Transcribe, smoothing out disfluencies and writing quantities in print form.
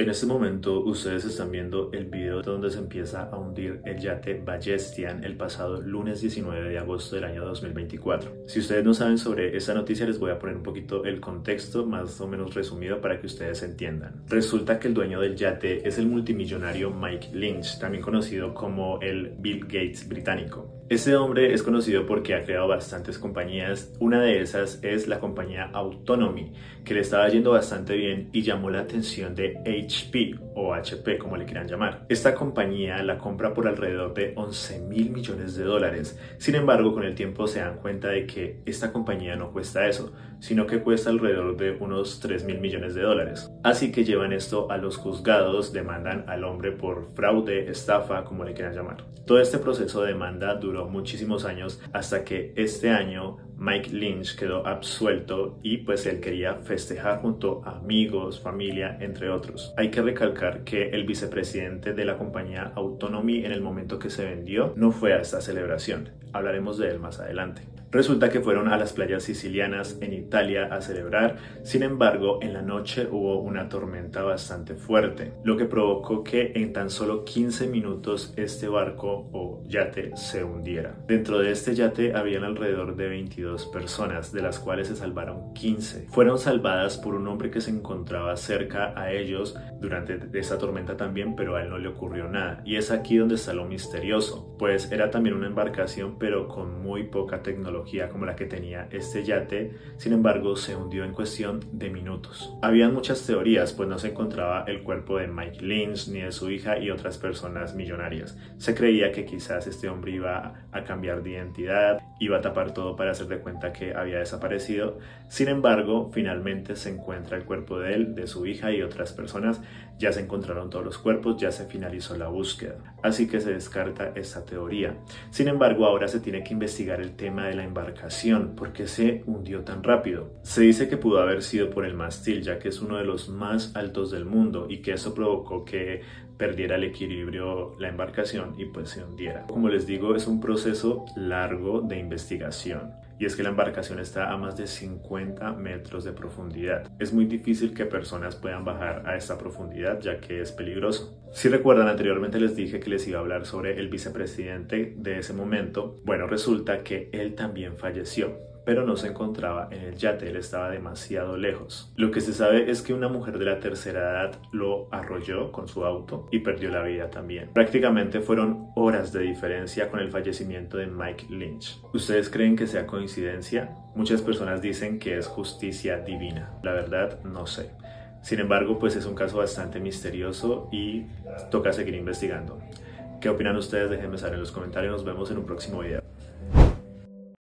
En este momento ustedes están viendo el video donde se empieza a hundir el yate Ballestian el pasado lunes 19 de agosto del año 2024. Si ustedes no saben sobre esta noticia, les voy a poner un poquito el contexto más o menos resumido para que ustedes entiendan. Resulta que el dueño del yate es el multimillonario Mike Lynch, también conocido como el Bill Gates británico. Este hombre es conocido porque ha creado bastantes compañías. Una de esas es la compañía Autonomy, que le estaba yendo bastante bien y llamó la atención de HP o HP, como le quieran llamar. Esta compañía la compra por alrededor de 11.000 millones de dólares. Sin embargo, con el tiempo se dan cuenta de que esta compañía no cuesta eso, sino que cuesta alrededor de unos 3.000 millones de dólares. Así que llevan esto a los juzgados, demandan al hombre por fraude, estafa, como le quieran llamar. Todo este proceso de demanda duró muchísimos años hasta que este año Mike Lynch quedó absuelto y pues él quería festejar junto a amigos, familia, entre otros. Hay que recalcar que el vicepresidente de la compañía Autonomy en el momento que se vendió no fue a esta celebración. Hablaremos de él más adelante. Resulta que fueron a las playas sicilianas en Italia a celebrar. Sin embargo, en la noche hubo una tormenta bastante fuerte, lo que provocó que en tan solo 15 minutos este barco o yate se hundiera. Dentro de este yate habían alrededor de 22 personas, de las cuales se salvaron 15. Fueron salvadas por un hombre que se encontraba cerca a ellos durante esa tormenta también, pero a él no le ocurrió nada. Y es aquí donde está lo misterioso, pues era también una embarcación, pero con muy poca tecnología como la que tenía este yate. Sin embargo, se hundió en cuestión de minutos. Habían muchas teorías, pues no se encontraba el cuerpo de Mike Lynch ni de su hija y otras personas millonarias. Se creía que quizás este hombre iba a cambiar de identidad, iba a tapar todo para hacer de cuenta que había desaparecido. Sin embargo, finalmente se encuentra el cuerpo de él, de su hija y otras personas. Ya se encontraron todos los cuerpos, ya se finalizó la búsqueda. Así que se descarta esta teoría. Sin embargo, ahora se tiene que investigar el tema de la embarcación. ¿Por qué se hundió tan rápido? Se dice que pudo haber sido por el mástil, ya que es uno de los más altos del mundo y que eso provocó que perdiera el equilibrio la embarcación y pues se hundiera. Como les digo, es un proceso largo de investigación. Y es que la embarcación está a más de 50 metros de profundidad. Es muy difícil que personas puedan bajar a esta profundidad, ya que es peligroso. Si recuerdan, anteriormente les dije que les iba a hablar sobre el vicepresidente de ese momento. Bueno, resulta que él también falleció, pero no se encontraba en el yate, él estaba demasiado lejos. Lo que se sabe es que una mujer de la tercera edad lo arrolló con su auto y perdió la vida también. Prácticamente fueron horas de diferencia con el fallecimiento de Mike Lynch. ¿Ustedes creen que sea coincidencia? Muchas personas dicen que es justicia divina. La verdad, no sé. Sin embargo, pues es un caso bastante misterioso y toca seguir investigando. ¿Qué opinan ustedes? Déjenme saber en los comentarios. Nos vemos en un próximo video.